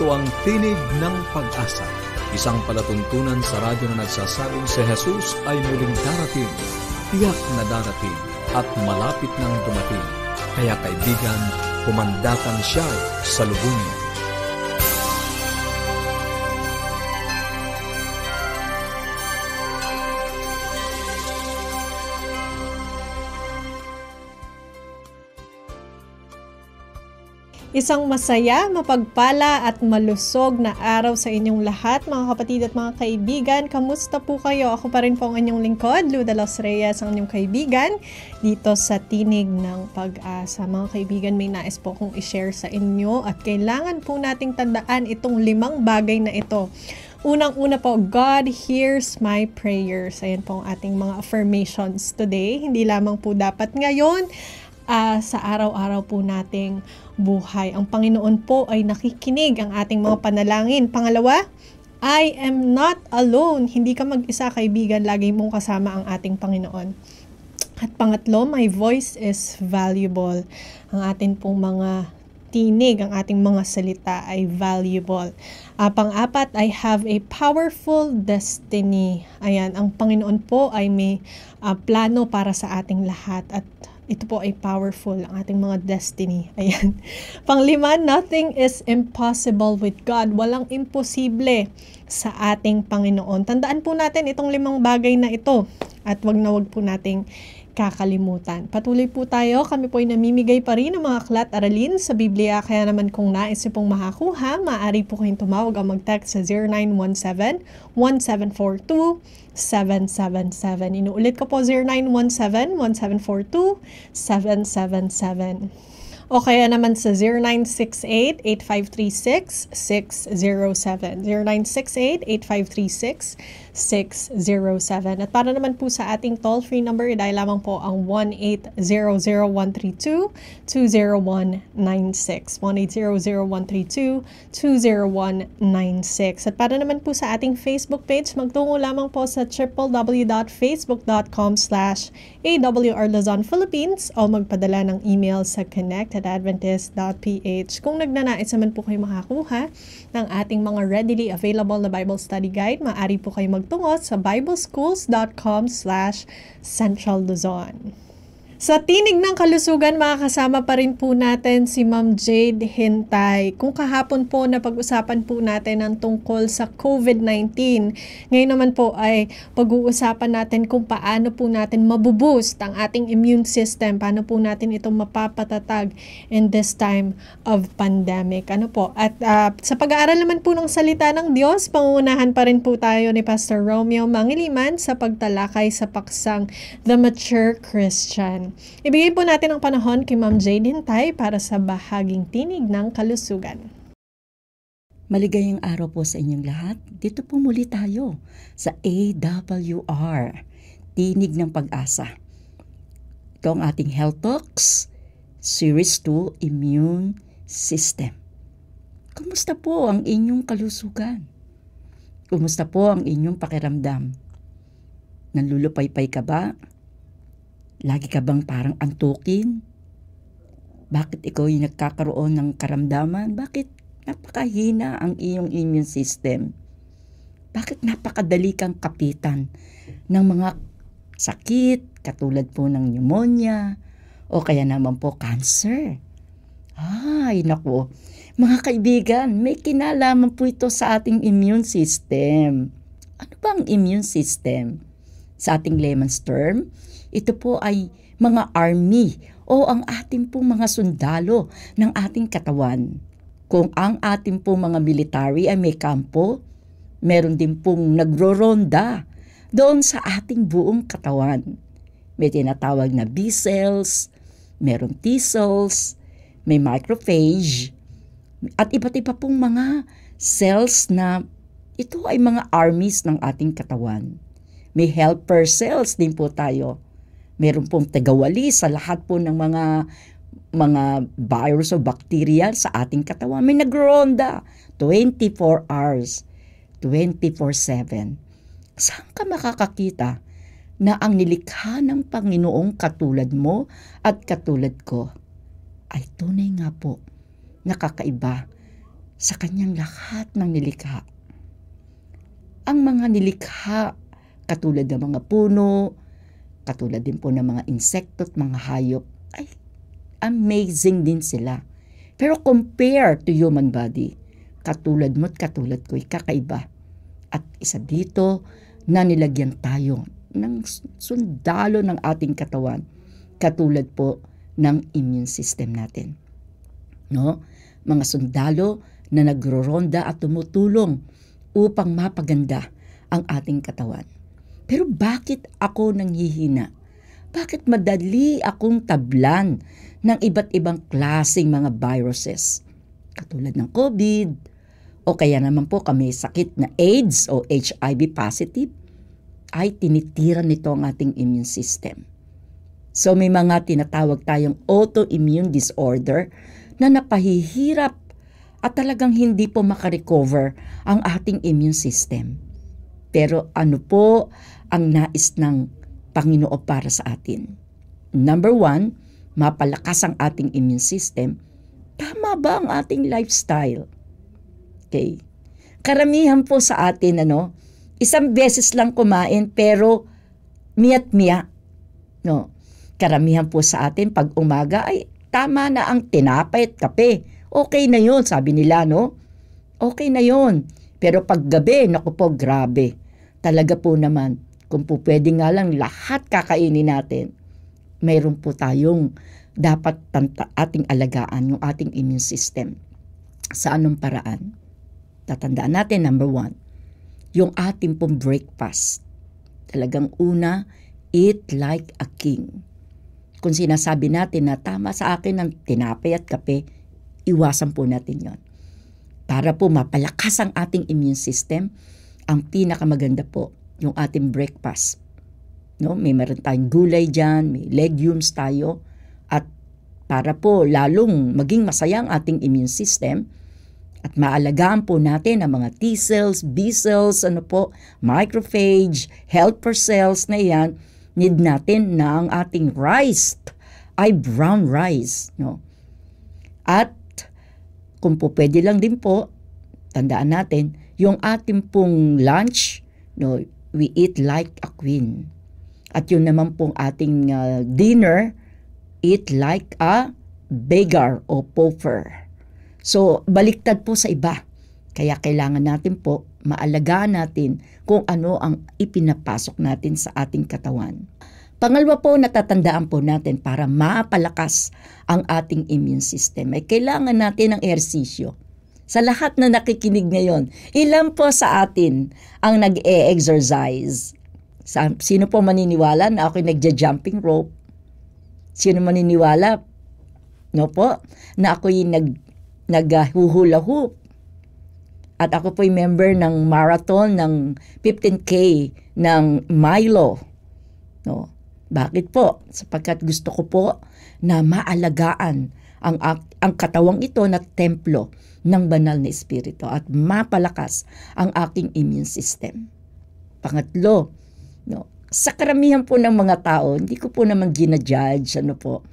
ang Tinig ng Pag-asa, isang palatuntunan sa radyo na nagsasabing si Jesus ay muling darating, tiyak na darating at malapit nang dumating. Kaya kaibigan, pumandakan siya sa lubungin. Isang masaya, mapagpala at malusog na araw sa inyong lahat, mga kapatid at mga kaibigan. Kamusta po kayo? Ako pa rin po ang inyong lingkod, Lou de los Reyes, ang inyong kaibigan dito sa Tinig ng Pag-asa. Mga kaibigan, may nais po kong i-share sa inyo at kailangan po nating tandaan itong 5 bagay na ito. Unang-una po, God hears my prayers. Ayan po ang ating mga affirmations today. Hindi lamang po dapat ngayon, sa araw-araw po nating buhay. Ang Panginoon po ay nakikinig ang ating mga panalangin. Pangalawa, I am not alone. Hindi ka mag-isa, kaibigan. Lagi mong kasama ang ating Panginoon. At pangatlo, my voice is valuable. Ang ating pong mga tinig, ang ating mga salita ay valuable. Pang-apat, I have a powerful destiny. Ayan, ang Panginoon po ay may plano para sa ating lahat at ito po ay powerful, ang ating mga destiny. Ayan. Panglima, nothing is impossible with God. Walang imposible sa ating Panginoon. Tandaan po natin itong 5 bagay na ito at wag po nating kakalimutan. Patuloy po tayo. Kami po ay namimigay pa rin ng mga aklat aralin sa Biblia. Kaya naman kung nais niyo pong makakuha, maaari po kayong tumawag o mag-text sa 0917-1742-777. Inuulit ko po, 0917-1742-777. O kaya naman sa 0968-8536-607. 0968-8536-607. At para naman po sa ating toll-free number, dahil lamang po ang 1-800-132-20196. 1-800-132-20196. At para naman po sa ating Facebook page, magtungo lamang po sa www.facebook.com/AWR Luzon, Philippines o magpadala ng email sa connect@adventist.ph. Kung nagnanais naman po kayo makakuha ng ating mga readily available na Bible Study Guide, maaari po kayo magtungo sa bibleschools.com/Central Luzon. Sa Tinig ng Kalusugan, makakasama pa rin po natin si Ma'am Jade Hintay. Kung kahapon po napag-usapan po natin ang tungkol sa COVID-19, ngayon naman po ay pag-uusapan natin kung paano po natin mabuboost ang ating immune system, paano po natin itong mapapatatag in this time of pandemic. At sa pag-aaral naman po ng salita ng Diyos, pangunahan pa rin po tayo ni Pastor Romeo Mangiliman sa pagtalakay sa paksang The Mature Christian. Ibigay po natin ang panahon kay Ma'am Jade Hintay para sa bahaging Tinig ng Kalusugan. Maligayang araw po sa inyong lahat. Dito po muli tayo sa AWR, Tinig ng Pag-asa. Ito ang ating Health Talks, Series 2, Immune System. Kumusta po ang inyong kalusugan? Kumusta po ang inyong pakiramdam? Nanlulupaypay ka ba? Lagi ka bang parang antukin? Bakit ikaw yung nagkakaroon ng karamdaman? Bakit napakahina ang iyong immune system? Bakit napakadali kang kapitan ng mga sakit katulad po ng pneumonia o kaya naman po cancer? Ay, naku. Mga kaibigan, may kinalaman po ito sa ating immune system. Ano ba ang immune system? Sa ating layman's term, ito po ay mga army o ang ating pong mga sundalo ng ating katawan. Kung ang ating pong mga military ay may kampo, meron din pong nagro-ronda doon sa ating buong katawan. May tinatawag na B cells, meron T cells, may macrophage, at iba't iba pong mga cells na ito ay mga armies ng ating katawan. May helper cells din po tayo. Meron pong tagawali sa lahat po ng mga virus o bacteria sa ating katawan. May nagronda 24 hours, 24/7. Saan ka makakakita na ang nilikha ng Panginoong katulad mo at katulad ko ay tunay nga po nakakaiba sa kanyang lahat ng nilikha. Ang mga nilikha, katulad ng mga puno, katulad din po ng mga insekto at mga hayop, ay amazing din sila. Pero compare to human body, katulad mo't katulad ko'y kakaiba. At isa dito na nilagyan tayo ng sundalo ng ating katawan, katulad po ng immune system natin. No? Mga sundalo na nagroronda at tumutulong upang mapaganda ang ating katawan. Pero bakit ako nanghihina? Bakit madali akong tablan ng iba't ibang klaseng mga viruses? Katulad ng COVID, o kaya naman po kami sakit na AIDS o HIV positive, ay tinitira nito ang ating immune system. So may mga tinatawag tayong autoimmune disorder na napahihirap at talagang hindi po makarecover ang ating immune system. Pero ano po ang nais ng Panginoon para sa atin? Number 1, mapalakas ang ating immune system. Tama ba ang ating lifestyle? Okay. Karamihan po sa atin, isang beses lang kumain pero miya't-miya. No. Karamihan po sa atin pag umaga ay tama na ang tinapay at kape. Okay na yun, sabi nila, no? Okay na yun. Pero pag gabi, naku po, grabe. Talaga po naman, kung po pwede nga lang lahat kakainin natin, mayroon po tayong dapat ating alagaan yung ating immune system. Sa anong paraan? Tatandaan natin, number 1, yung ating pong breakfast. Talagang una, eat like a king. Kung sinasabi natin na tama sa akin ang tinapay at kape, iwasan po natin yon. Para po mapalakas ang ating immune system, ang pinakamaganda po, yung ating breakfast. No? May meron tayong gulay dyan, may legumes tayo, at para po lalong maging masaya ang ating immune system, at maalagaan po natin ang mga T cells, B cells, microphage, helper cells na yan, need natin na ang ating rice ay brown rice. No? At kung po pwede lang din po, tandaan natin, yung ating pong lunch, we eat like a queen. At yun naman pong ating dinner, eat like a beggar o pauper. So, baliktad po sa iba. Kaya kailangan natin po maalagaan natin kung ano ang ipinapasok natin sa ating katawan. Pangalawa po, natatandaan po natin para mapalakas ang ating immune system ay kailangan natin ng ehersisyo. Sa lahat na nakikinig ngayon, ilan po sa atin ang nag-e-exercise? Sino po maniniwala na ako'y nagja-jumping rope? Sino maniniwala na ako'y nag-hula hoop? At ako po'y member ng marathon ng 15K ng Milo. No? Bakit po? Sapagkat gusto ko po na maalagaan ang katawang ito na templo ng banal na espiritu at mapalakas ang aking immune system. Pangatlo, sa karamihan po ng mga tao, hindi ko po naman ginajudge,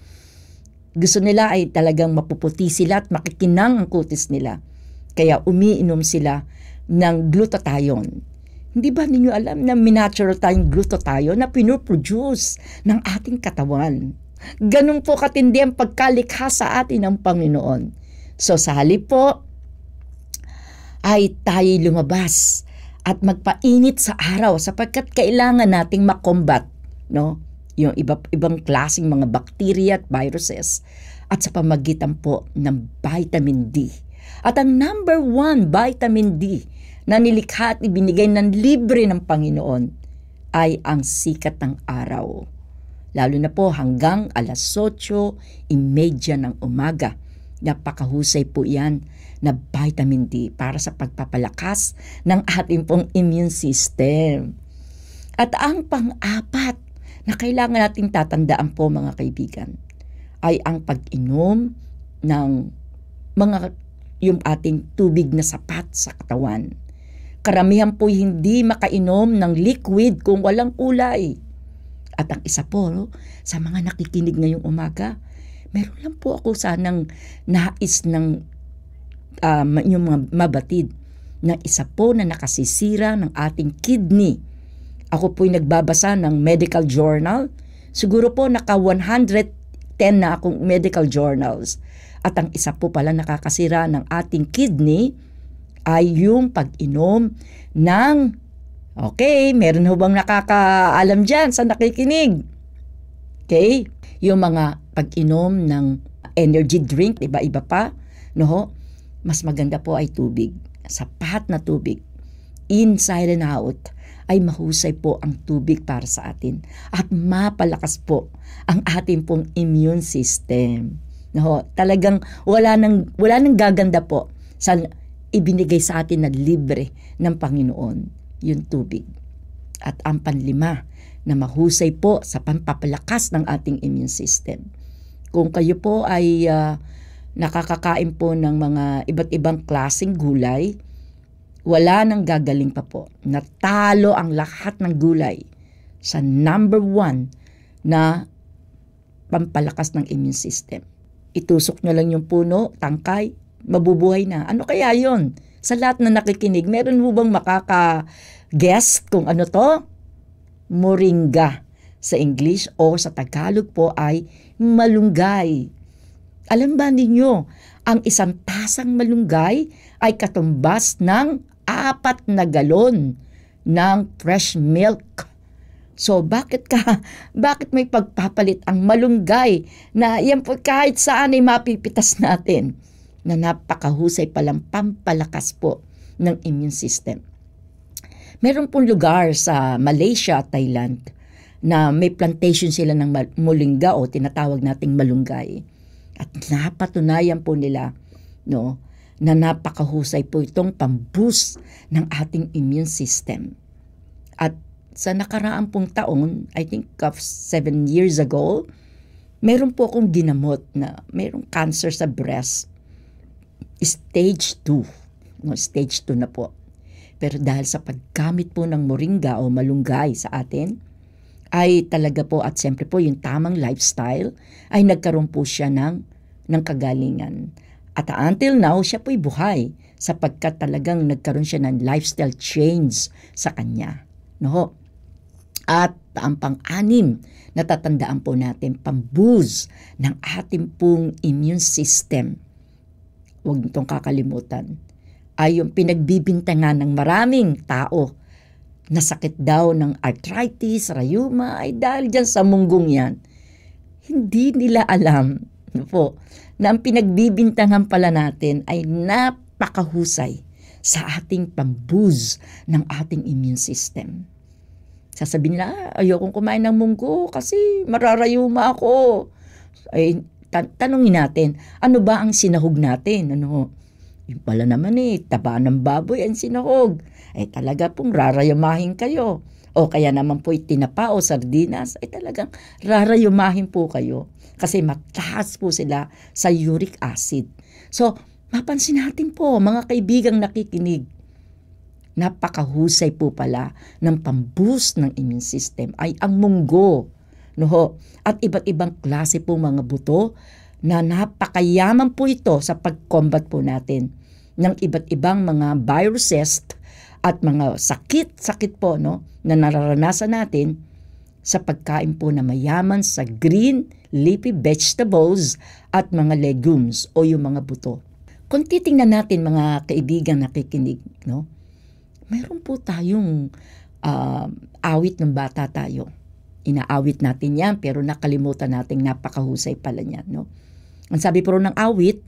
gusto nila ay talagang mapuputi sila at makikinang ang kutis nila. Kaya umiinom sila ng glutathione. Hindi ba ninyo alam na natural tayong glutathione na pinoproduce ng ating katawan? Ganun po katindi ang pagkalikha sa atin ng Panginoon. So sa halip po, ay tayo lumabas at magpainit sa araw sapagkat kailangan nating makombat, yung ibang klaseng mga bacteria at viruses at sa pamagitan po ng vitamin D. At ang number 1 vitamin D na nilikha at ibinigay ng libre ng Panginoon ay ang sikat ng araw. Lalo na po hanggang 8:30 ng umaga. Napakahusay po yan na vitamin D para sa pagpapalakas ng ating pong immune system. At ang pang-apat na kailangan nating tatandaan po mga kaibigan ay ang pag-inom ng yung ating tubig na sapat sa katawan. Karamihan po hindi makainom ng liquid kung walang kulay. At ang isa po, sa mga nakikinig ngayong umaga, meron lang po ako sanang nais ng yung mga mabatid na isa po na nakasisira ng ating kidney. Ako po'y nagbabasa ng medical journal. Siguro po naka 110 na akong medical journals. At ang isa po pala nakakasira ng ating kidney ay yung pag-inom ng, okay, meron ho bang nakakaalam dyan sa nakikinig? Okay, yung mga pag-inom ng energy drink, iba-iba pa, no? Mas maganda po ay tubig. Sapat na tubig. Inside and out ay mahusay po ang tubig para sa atin. At mapalakas po ang ating pong immune system. No? Talagang wala nang gaganda po sa ibinigay sa atin na libre ng Panginoon, yung tubig. At ang panlima na mahusay po sa pampapalakas ng ating immune system. Kung kayo po ay nakakakain po ng mga iba't ibang klaseng gulay, wala nang gagaling pa po. Natalo ang lahat ng gulay sa number 1 na pampalakas ng immune system. Itusok nyo lang yung puno, tangkay, mabubuhay na. Ano kaya yon? Sa lahat na nakikinig, meron mo bang makaka-guess kung ano to? Moringa sa English o sa Tagalog po ay malunggay. Alam ba ninyo, ang isang tasang malunggay ay katumbas ng 4 na galon ng fresh milk. So bakit may pagpapalit ang malunggay na yan po kahit saan ay mapipitas natin na napakahusay palang pampalakas po ng immune system. Meron pong lugar sa Malaysia at Thailand na may plantation sila ng moringa o tinatawag nating malunggay. At napatunayan po nila, no, na napakahusay po itong pamboost ng ating immune system. At sa nakaraang pong taon, I think of 7 years ago, meron po akong ginamot na mayroong cancer sa breast. Stage 2. No, stage 2 na po. Pero dahil sa paggamit po ng moringa o malunggay sa atin, ay talaga po at siyempre po yung tamang lifestyle ay nagkaroon po siya ng kagalingan. At until now, siya po'y buhay sapagkat talagang nagkaroon siya ng lifestyle change sa kanya. No? At ang pang-anim, natatandaan po natin, pamboost ng ating pong immune system. Huwag nitong kakalimutan. Ay yung pinagbibintangan ng maraming tao na sakit daw ng arthritis, rheuma, ay dahil dyan sa munggong yan. Hindi nila alam po, na ang pinagbibintangan pala natin ay napakahusay sa ating pamboost ng ating immune system. Sasabihin nila, ayokong kumain ng munggo kasi mararayuma ako. Ay, tanungin natin, ano ba ang sinahog natin? Ano? Yung pala naman taba ng baboy ang sinahog. Ay talaga pong rarayumahin kayo. O kaya naman po tinapa o sardinas, ay talagang rarayumahin po kayo. Kasi mataas po sila sa uric acid. So, mapansin natin po, mga kaibigang nakikinig, napakahusay po pala ng pamboost ng immune system ay ang munggo. No? At iba't ibang klase po mga buto na napakayaman po ito sa pag-combat po natin ng iba't ibang mga viruses at mga sakit po no, na nararanasan natin sa pagkain po na mayaman sa green leafy vegetables at mga legumes o yung mga buto. Kung titingnan natin mga kaibigan nakikinig, no, mayroon po tayong awit ng bata tayo. Inaawit natin yan pero nakalimutan natin napakahusay pala niyan. No? Ang sabi po ng awit,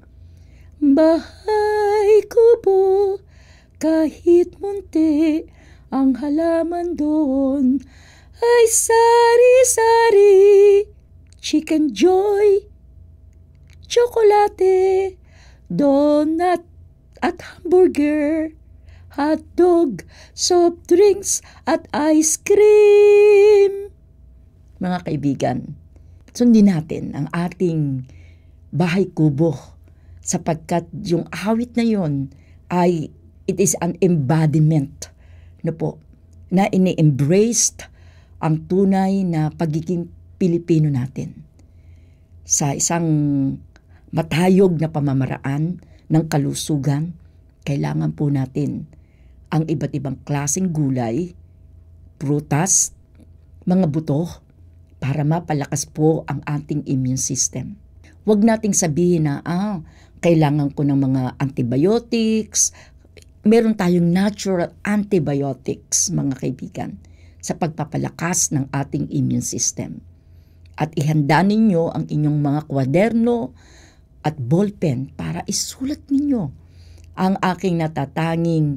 bahay kubo kahit munti ang halaman doon ay sari-sari, chicken joy, tsokolate, donut at hamburger, hotdog, soft drinks at ice cream. Mga kaibigan, sundin natin ang ating bahay kubo sapagkat yung awit na yon ay it is an embodiment no po, na ini-embraced ang tunay na pagiging Pilipino natin sa isang matayog na pamamaraan ng kalusugan, kailangan po natin ang iba't ibang klaseng gulay, prutas, mga buto, para mapalakas po ang ating immune system. Huwag nating sabihin na, kailangan ko ng mga antibiotics. Meron tayong natural antibiotics, mga kaibigan, sa pagpapalakas ng ating immune system. At ihanda ninyo ang inyong mga kwaderno at ballpen para isulat ninyo ang aking natatanging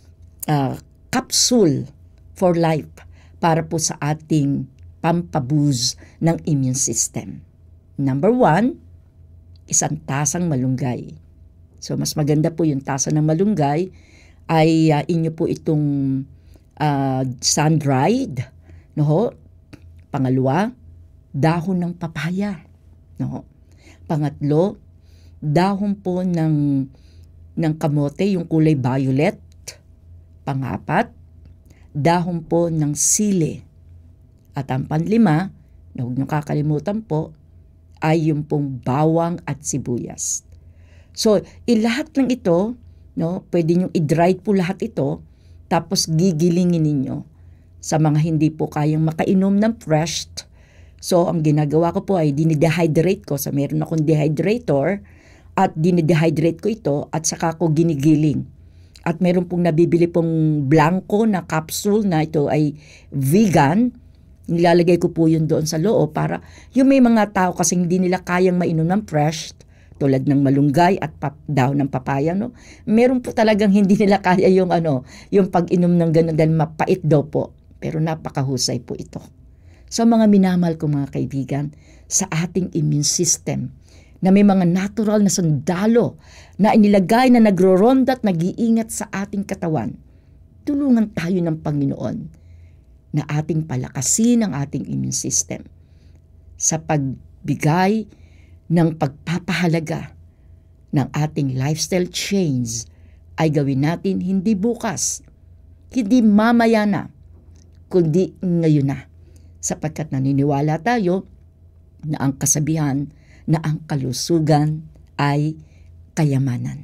capsule for life para po sa ating pampaboost ng immune system. Number 1, isang tasang malunggay. So mas maganda po yung tasa ng malunggay ay inyo po itong sun-dried. No? Pangalawa, dahon ng papaya. No? Pangatlo, dahon po ng kamote, yung kulay violet. Pangapat, dahon po ng sili. At ang panlima, na huwag niyong kakalimutan po, ay yung pong bawang at sibuyas. So, lahat ng ito, no, pwede niyong i-dry po lahat ito, tapos gigilingin ninyo sa mga hindi po kayang makainom ng fresh. So, ang ginagawa ko po ay dinidehydrate ko. So, meron akong dehydrator at dinidehydrate ko ito at saka ko ginigiling. At meron pong nabibili pong blanco na capsule na ito ay vegan. Nilalagay ko po yun doon sa loob para yung may mga tao kasi hindi nila kayang mainom ng fresh tulad ng malunggay at dahon ng papaya, no? Meron po talagang hindi nila kaya yung pag-inom ng gano'n dahil mapait daw po. Pero napakahusay po ito. So mga minamahal ko mga kaibigan, sa ating immune system na may mga natural na sundalo na inilagay na nagro-ronda at nag-iingat sa ating katawan, tulungan tayo ng Panginoon na ating palakasin ang ating immune system sa pagbigay ng pagpapahalaga ng ating lifestyle change ay gawin natin hindi bukas, hindi mamaya na, kundi ngayon na. Sapagkat naniniwala tayo na ang kasabihan na ang kalusugan ay kayamanan.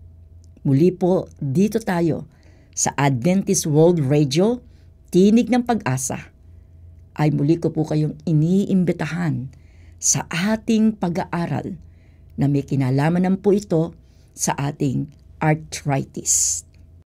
Muli po dito tayo sa Adventist World Radio, Tinig ng Pag-asa, ay muli ko po kayong iniimbitahan sa ating pag-aaral na may kinalaman po ito sa ating arthritis.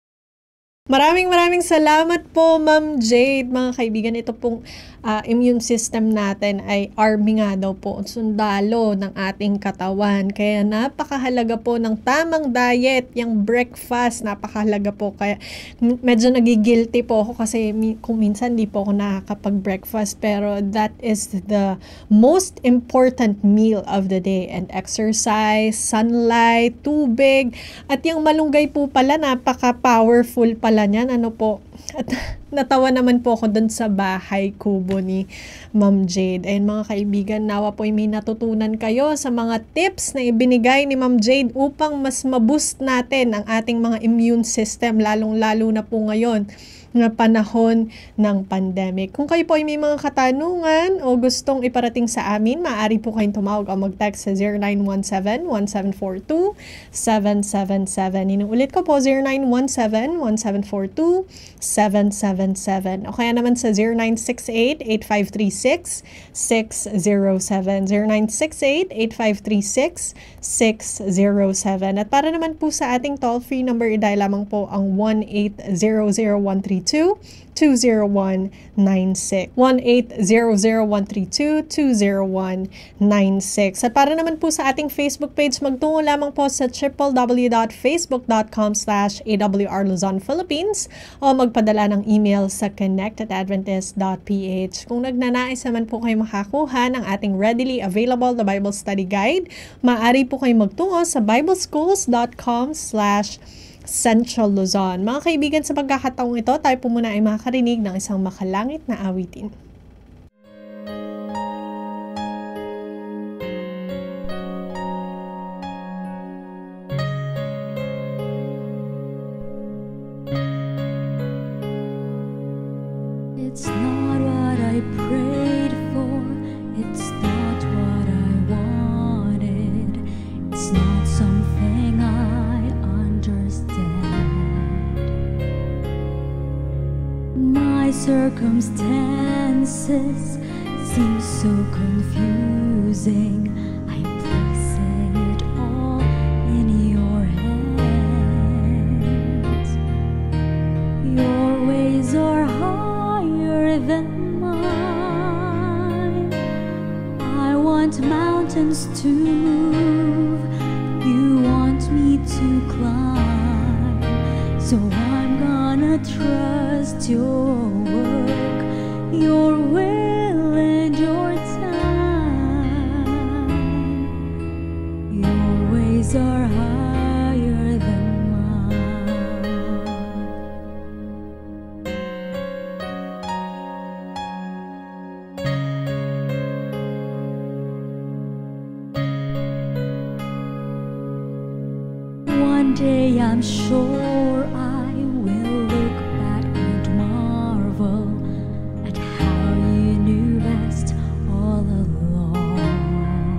Maraming salamat po, Ma'am Jade. Mga kaibigan, ito pong immune system natin ay army nga daw po, sundalo ng ating katawan. Kaya napakahalaga po ng tamang diet, yung breakfast, napakahalaga po. Kaya medyo nagigilty po ako kasi kung minsan di po ako nakakapag-breakfast. Pero that is the most important meal of the day. And exercise, sunlight, tubig, at yung malunggay po pala, napaka-powerful pala niyan, at natawa naman po ako dun sa bahay kubo ni Ma'am Jade. And mga kaibigan, nawa po may natutunan kayo sa mga tips na ibinigay ni Ma'am Jade upang mas maboost natin ang ating mga immune system, lalong-lalo na po ngayon na panahon ng pandemic. Kung kayo po ay may mga katanungan o gustong iparating sa amin, maaari po kayong tumawag o mag-text sa 0917-1742-777. Inuulit ko po, 0917-1742-777. O kaya naman sa 0968-8536-607. 0968-8536-607. At para naman po sa ating toll-free number, i-dial lamang po ang 1-800-132-20196. 1-800-132-20196. At para naman po sa ating Facebook page, magtungo lamang po sa www.facebook.com/AWR Luzon, Philippines o magpadala ng email sa connect@adventist.ph. Kung nagnanais naman po kayo makakuha ng ating readily available na Bible Study Guide, maaari po kayo magtungo sa bibleschools.com/Central Luzon. Mga kaibigan, sa pagkakataong ito, tayo po muna ay makakarinig ng isang makalangit na awitin. It's not what I prayed for, it's not what I wanted, it's not something I circumstances seem so confusing, I place it all in your hands. Your ways are higher than mine. I want mountains to move, you want me to climb, so I'm gonna trust your work, your will and your time. Your ways are higher than mine. One day I'm sure I will look back and marvel at how you knew best all along.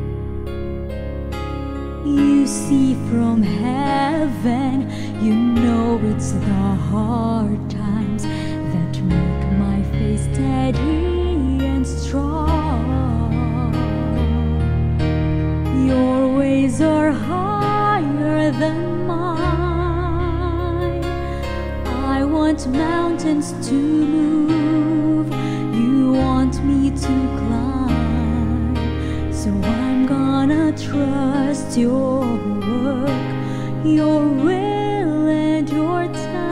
You see from heaven, you know it's the hard times that make my faith steady and strong. Your ways are higher than mine. I want mountains to move, you want me to climb, so I'm gonna trust your work, your will and your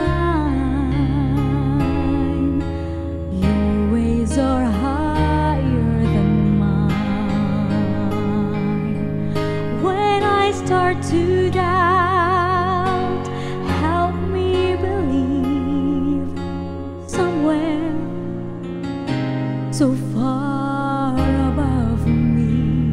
time. Your ways are higher than mine. When I start to doubt, help me believe somewhere so far above me.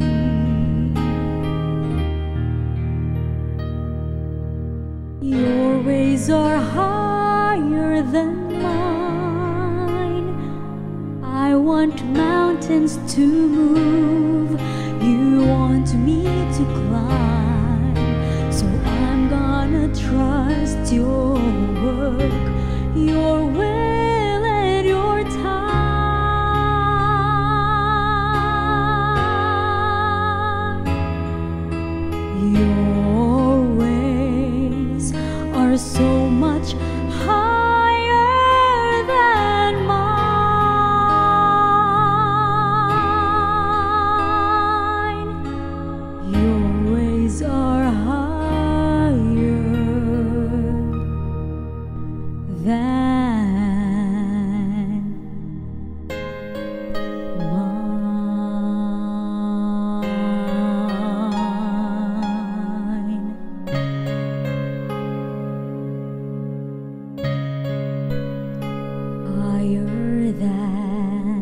Your ways are higher than mine. I want mountains to move, you want me to climb, so I'm gonna trust your work, your will and your time. Your ways are so much higher than mine. Your ways are higher than mine. Higher than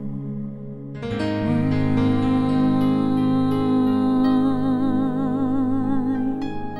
mine.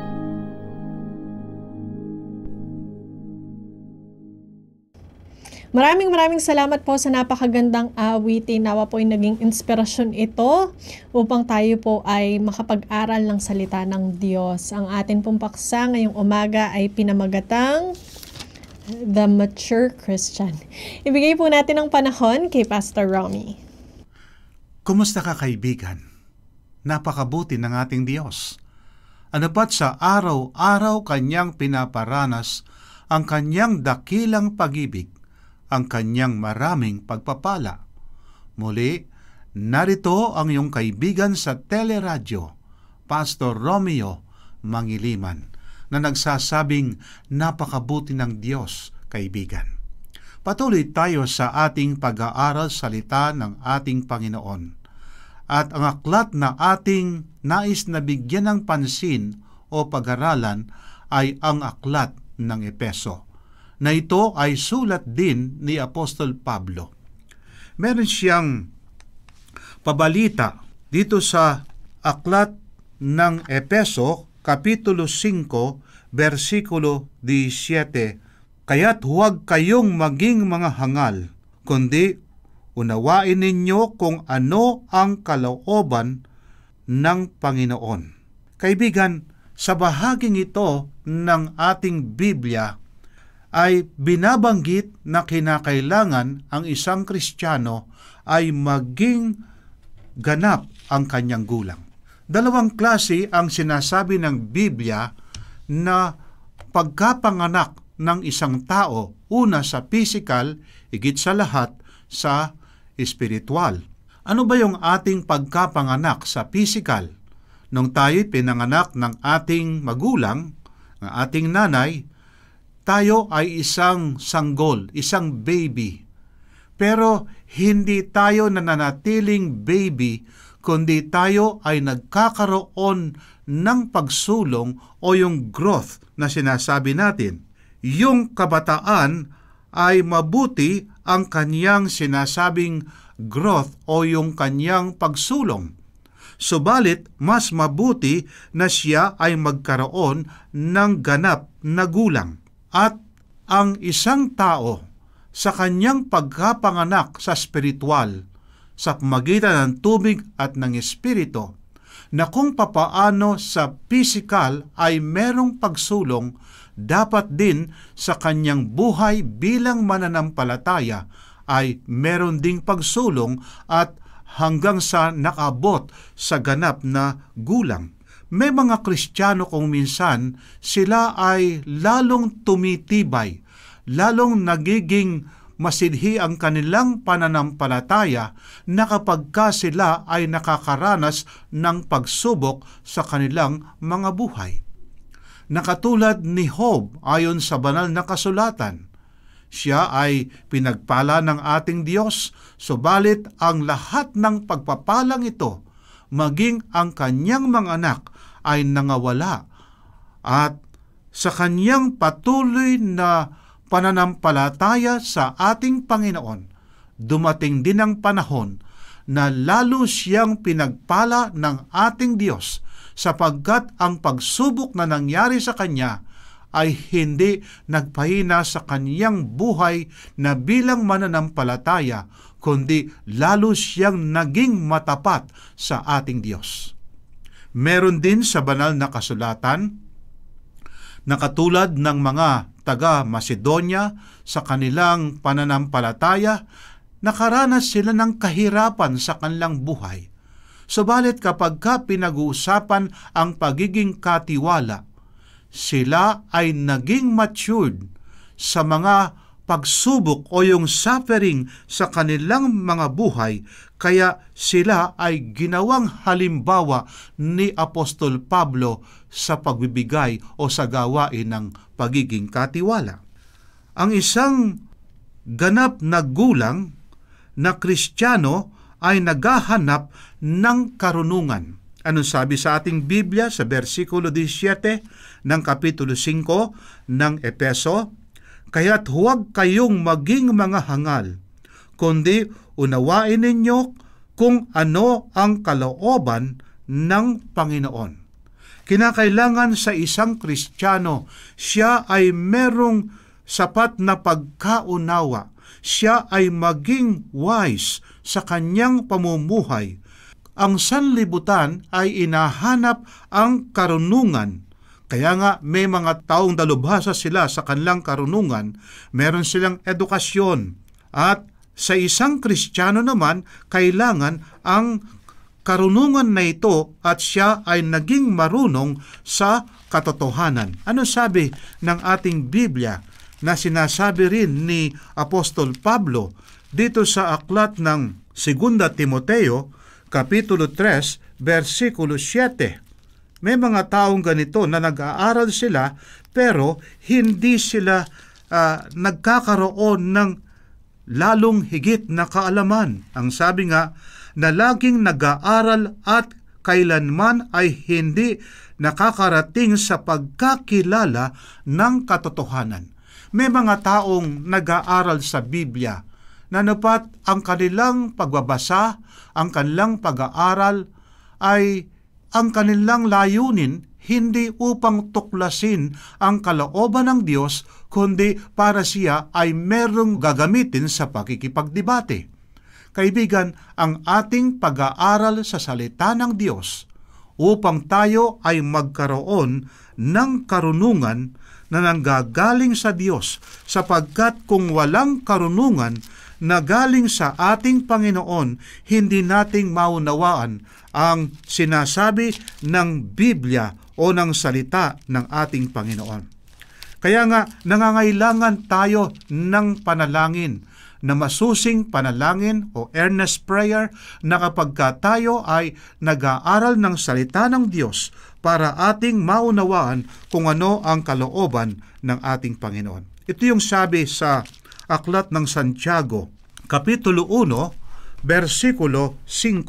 Maraming salamat po sa napakagandang awitin. Nawa po ay naging inspirasyon ito upang tayo po ay makapag-aral ng salita ng Diyos. Ang atin pong paksa ngayong umaga ay pinamagatang The Mature Christian. Ibigay po natin ang panahon kay Pastor Romy. Kumusta ka, kaibigan? Napakabuti ng ating Diyos. Ano pat sa araw-araw Kanyang pinaparanas ang Kanyang dakilang pag-ibig, ang Kanyang maraming pagpapala. Muli, narito ang iyong kaibigan sa teleradyo, Pastor Romeo Mangiliman, na nagsasabing napakabuti ng Diyos, kaibigan. Patuloy tayo sa ating pag-aaral salita ng ating Panginoon. At ang aklat na ating nais na bigyan ng pansin o pag-aralan ay ang aklat ng Epeso, na ito ay sulat din ni Apostol Pablo. Meron siyang pabalita dito sa aklat ng Epeso, Kapitulo 5, versikulo 17, "Kaya't huwag kayong maging mga hangal, kundi unawain ninyo kung ano ang kalooban ng Panginoon." Kaibigan, sa bahaging ito ng ating Biblia ay binabanggit na kinakailangan ang isang Kristiyano ay maging ganap ang kanyang gulang. Dalawang klase ang sinasabi ng Biblia na pagkapanganak ng isang tao, una sa physical, higit sa lahat sa espiritual. Ano ba yung ating pagkapanganak sa physical? Nung tayo'y pinanganak ng ating magulang, ng ating nanay, tayo ay isang sanggol, isang baby. Pero hindi tayo nananatiling baby, kundi tayo ay nagkakaroon ng pagsulong o yung growth na sinasabi natin. Yung kabataan ay mabuti ang kanyang sinasabing growth o yung kanyang pagsulong. Subalit, mas mabuti na siya ay magkaroon ng ganap na gulang. At ang isang tao sa kanyang pagkapanganak sa spiritual, sa pamagitan ng tubig at ng espiritu, na kung papaano sa physical ay merong pagsulong, dapat din sa kanyang buhay bilang mananampalataya ay meron ding pagsulong at hanggang sa nakabot sa ganap na gulang. May mga Kristiyano kung minsan sila ay lalong tumitibay, lalong nagiging masidhi ang kanilang pananampalataya na kapag ka sila ay nakakaranas ng pagsubok sa kanilang mga buhay. Nakatulad ni Job ayon sa banal na kasulatan, siya ay pinagpala ng ating Diyos, subalit ang lahat ng pagpapalang ito, maging ang kanyang mga anak, ay nangawala. At sa kanyang patuloy na pananampalataya sa ating Panginoon, dumating din ang panahon na lalo siyang pinagpala ng ating Diyos, sapagkat ang pagsubok na nangyari sa kanya ay hindi nagpahina sa kaniyang buhay na bilang mananampalataya, kundi lalo siyang naging matapat sa ating Diyos. Meron din sa banal na kasulatan na katulad ng mga taga Macedonia sa kanilang pananampalataya, nakaranas sila ng kahirapan sa kanilang buhay. Subalit kapag pinag-uusapan ang pagiging katiwala, sila ay naging matured sa mga pagsubok o yung suffering sa kanilang mga buhay, kaya sila ay ginawang halimbawa ni Apostol Pablo sa pagbibigay o sa gawain ng pagiging katiwala. Ang isang ganap na gulang na Kristiyano ay naghahanap ng karunungan. Anong sabi sa ating Biblia sa versikulo 17 ng kapitulo 5 ng Epeso? Kaya't huwag kayong maging mga hangal, kundi unawain ninyo kung ano ang kalooban ng Panginoon. Kinakailangan sa isang Kristiyano, siya ay merong sapat na pagkaunawa. Siya ay maging wise sa kanyang pamumuhay. Ang sanlibutan ay inahanap ang karunungan. Kaya nga may mga taong dalubhasa sila sa kanilang karunungan, meron silang edukasyon. At sa isang Kristiyano naman, kailangan ang karunungan na ito at siya ay naging marunong sa katotohanan. Ano sabi ng ating Biblia na sinasabi rin ni Apostol Pablo dito sa aklat ng 2 Timoteo, Kapitulo 3, versikulo 7. May mga taong ganito na nag-aaral sila pero hindi sila nagkakaroon ng lalong higit na kaalaman. Ang sabi nga na laging nag-aaral at kailanman ay hindi nakakarating sa pagkakilala ng katotohanan. May mga taong nag-aaral sa Biblia na napat ang kanilang pagbabasa, ang kanilang pag-aaral ay ang kanilang layunin hindi upang tuklasin ang kalooban ng Diyos, kundi para siya ay merong gagamitin sa pakikipagdebate. Kaibigan, ang ating pag-aaral sa salita ng Diyos upang tayo ay magkaroon ng karunungan na nanggagaling sa Diyos, sapagkat kung walang karunungan na galing sa ating Panginoon, hindi nating maunawaan ang sinasabi ng Biblia o ng salita ng ating Panginoon. Kaya nga, nangangailangan tayo ng panalangin, na masusing panalangin o earnest prayer, na kapag tayo ay nag-aaral ng salita ng Diyos para ating maunawaan kung ano ang kalooban ng ating Panginoon. Ito yung sabi sa Aklat ng Santiago, Kapitulo 1, versikulo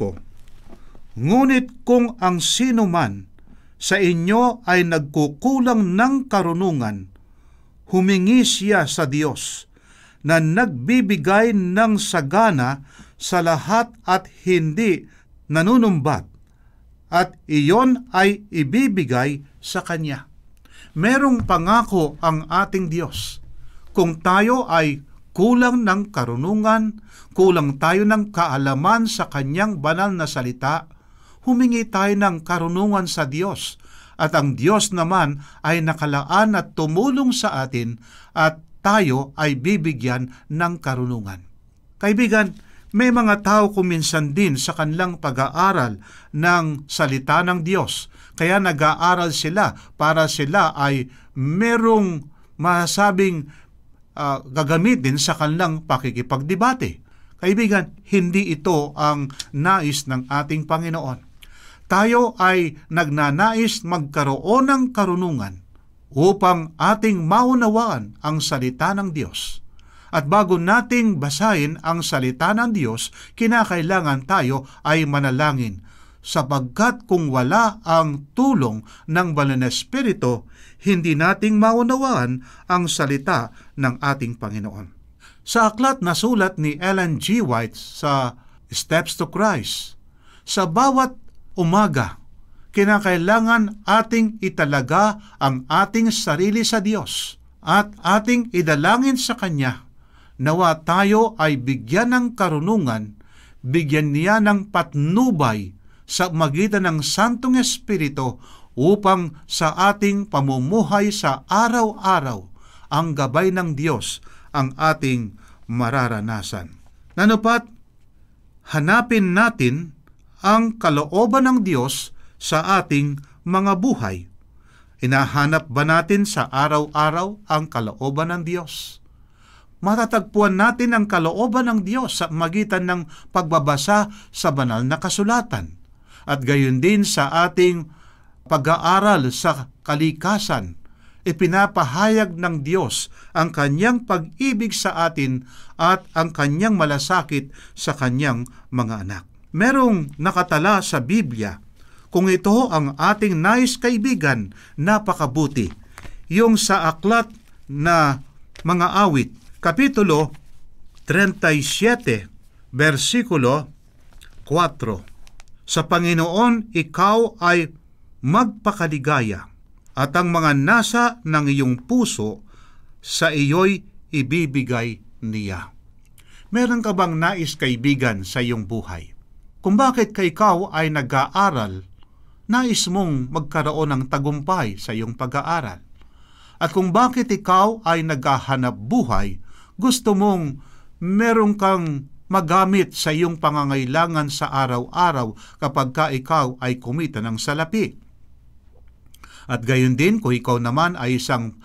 5. Ngunit kung ang sino man sa inyo ay nagkukulang ng karunungan, humingi siya sa Diyos, na nagbibigay ng sagana sa lahat at hindi nanunumbat, at iyon ay ibibigay sa Kanya. Merong pangako ang ating Diyos. Kung tayo ay kulang ng karunungan, kulang tayo ng kaalaman sa Kanyang banal na salita, humingi tayo ng karunungan sa Diyos, at ang Diyos naman ay nakalaan at tumulong sa atin, at tayo ay bibigyan ng karunungan. Kaibigan, may mga tao kuminsan din sa kanilang pag-aaral ng salita ng Diyos. Kaya nag-aaral sila para sila ay merong masabing gagamitin sa kanilang pakikipagdebate. Kaibigan, hindi ito ang nais ng ating Panginoon. Tayo ay nagnanais magkaroon ng karunungan upang ating maunawaan ang salita ng Diyos. At bago nating basahin ang salita ng Diyos, kinakailangan tayo ay manalangin, sapagkat kung wala ang tulong ng Banal na Espiritu, hindi nating maunawaan ang salita ng ating Panginoon. Sa aklat na sulat ni Ellen G. White sa Steps to Christ, sa bawat umaga, kinakailangan ating italaga ang ating sarili sa Diyos at ating idalangin sa Kanya. Nawa tayo ay bigyan ng karunungan, bigyan niya ng patnubay sa magitan ng Santong Espiritu upang sa ating pamumuhay sa araw-araw ang gabay ng Diyos ang ating mararanasan. Nanupat, hanapin natin ang kalooban ng Diyos sa ating mga buhay. Hinahanap ba natin sa araw-araw ang kalooban ng Diyos? Matatagpuan natin ang kalooban ng Diyos sa magitan ng pagbabasa sa banal na kasulatan. At gayon din sa ating pag-aaral sa kalikasan, ipinapahayag ng Diyos ang Kanyang pag-ibig sa atin at ang Kanyang malasakit sa Kanyang mga anak. Merong nakatala sa Biblia, kung ito ang ating nais kaibigan, napakabuti. Yung sa aklat na Mga Awit, Kapitulo 37, versikulo 4. Sa Panginoon ikaw ay magpakaligaya, at ang mga nasa ng iyong puso sa iyo'y ibibigay niya. Meron ka bang nais kaibigan sa iyong buhay? Kung bakit ka ikaw ay nag-aaral, nais mong magkaroon ng tagumpay sa iyong pag-aaral. At kung bakit ikaw ay naghahanap buhay, gusto mong meron kang magamit sa iyong pangangailangan sa araw-araw kapag ka ikaw ay kumita ng salapi. At gayon din, kung ikaw naman ay isang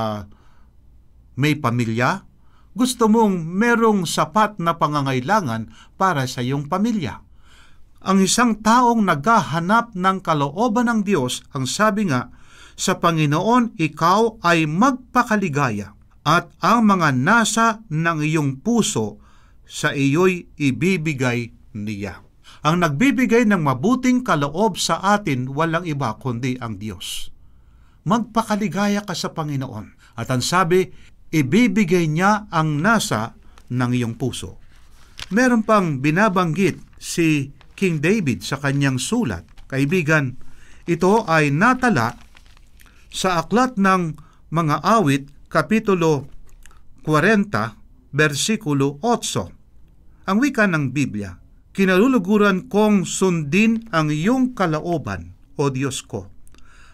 may pamilya, gusto mong merong sapat na pangangailangan para sa iyong pamilya. Ang isang taong naghahanap ng kalooban ng Diyos, ang sabi nga, sa Panginoon ikaw ay magpakaligaya, at ang mga nasa ng iyong puso sa iyo'y ibibigay niya. Ang nagbibigay ng mabuting kaloob sa atin walang iba kundi ang Diyos. Magpakaligaya ka sa Panginoon. At ang sabi, ibibigay niya ang nasa ng iyong puso. Meron pang binabanggit si King David sa kanyang sulat. Kaibigan, ito ay natala sa aklat ng Mga Awit, Kapitulo 40, versikulo 8. Ang wika ng Biblia, kinaluluguran kong sundin ang iyong kalooban, O Diyos ko,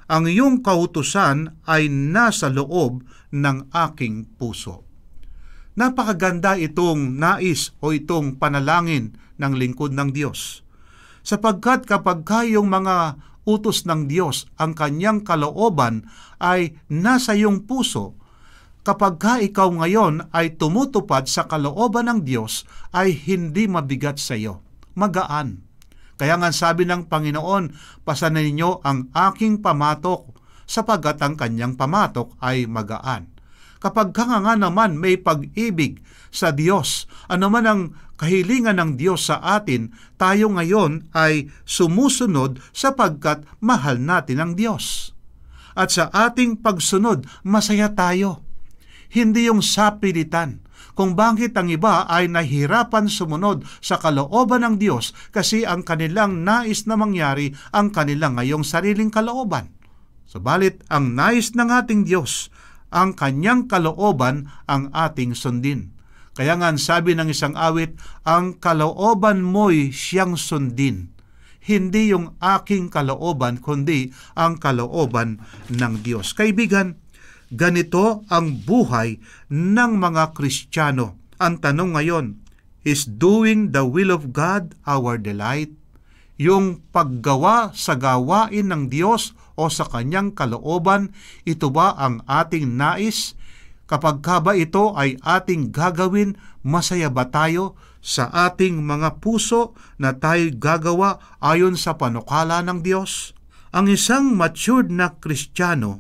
ang iyong kautusan ay nasa loob ng aking puso. Napakaganda itong nais o itong panalangin ng lingkod ng Diyos. Sapagkat kapag kayong mga utos ng Diyos, ang kanyang kalooban ay nasa iyong puso, kapag ka ikaw ngayon ay tumutupad sa kalooban ng Diyos, ay hindi mabigat sa iyo, magaan. Kaya nga sabi ng Panginoon, pasanin ninyo ang aking pamatok, sapagkat ang kanyang pamatok ay magaan. Kapag ka nga naman may pag-ibig sa Diyos, ano man ang kahilingan ng Diyos sa atin, tayo ngayon ay sumusunod sapagkat mahal natin ang Diyos. At sa ating pagsunod, masaya tayo. Hindi yung sapilitan, kung bakit ang iba ay nahihirapan sumunod sa kalooban ng Diyos kasi ang kanilang nais na mangyari ang kanilang ngayong sariling kalooban. Subalit ang nais ng ating Diyos, ang kanyang kalooban ang ating sundin. Kaya nga sabi ng isang awit, ang kalooban mo'y siyang sundin. Hindi yung aking kalooban, kundi ang kalooban ng Diyos. Kaibigan, ganito ang buhay ng mga Kristiyano. Ang tanong ngayon, is doing the will of God our delight? Yung paggawa sa gawain ng Diyos o sa kanyang kalooban, ito ba ang ating nais? Kapag ka ba ito ay ating gagawin, masaya ba tayo sa ating mga puso na tayo gagawa ayon sa panukala ng Diyos? Ang isang matured na Kristiyano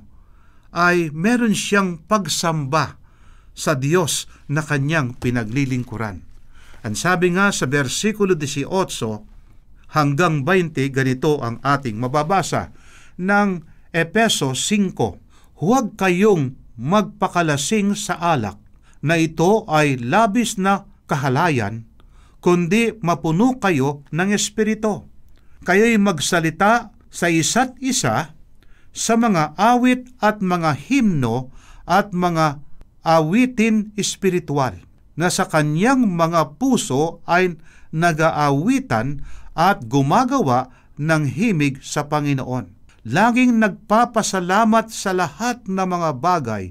ay meron siyang pagsamba sa Diyos na kanyang pinaglilingkuran. Ang sabi nga sa versikulo 18 hanggang 20, ganito ang ating mababasa ng Efeso 5. Huwag kayong magpakalasing sa alak, na ito ay labis na kahalayan, kundi mapuno kayo ng Espiritu. Kayo'y magsalita sa isa't isa sa mga awit at mga himno at mga awitin espiritual, na sa kanyang mga puso ay nag-aawitan at gumagawa ng himig sa Panginoon. Laging nagpapasalamat sa lahat ng mga bagay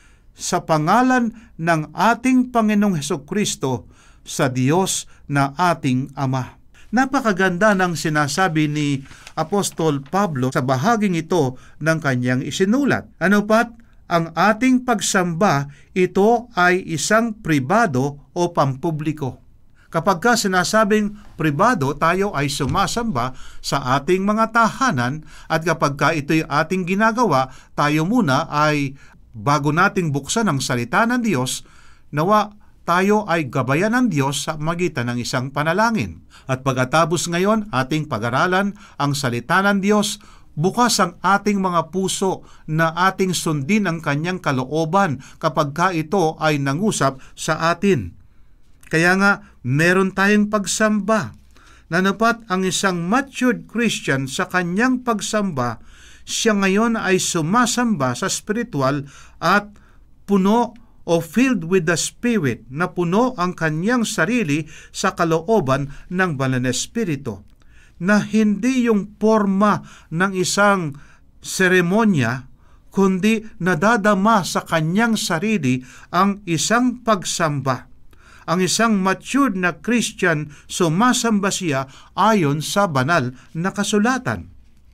sa pangalan ng ating Panginoong Hesukristo sa Diyos na ating Ama. Napakaganda ng sinasabi ni Apostol Pablo sa bahaging ito ng kanyang isinulat. Ano pat, ang ating pagsamba, ito ay isang pribado o pampubliko. Kapag ka sinasabing pribado, tayo ay sumasamba sa ating mga tahanan, at kapag ka ito'y ating ginagawa, tayo muna ay bago nating buksan ang salita ng Diyos, nawa tayo ay gabayan ng Diyos sa magitan ng isang panalangin. At pagkatapos ngayon, ating pag-aralan ang salita ng Diyos, bukas ang ating mga puso na ating sundin ang kanyang kalooban kapag ka ito ay nangusap sa atin. Kaya nga, meron tayong pagsamba. Nanapat ang isang matured Christian sa kanyang pagsamba, siya ngayon ay sumasamba sa spiritual at puno o filled with the Spirit, na puno ang kanyang sarili sa kalooban ng Banal na Espiritu, na hindi yung forma ng isang seremonya, kundi nadadama sa kanyang sarili ang isang pagsamba. Ang isang matured na Christian, sumasamba siya ayon sa banal na kasulatan.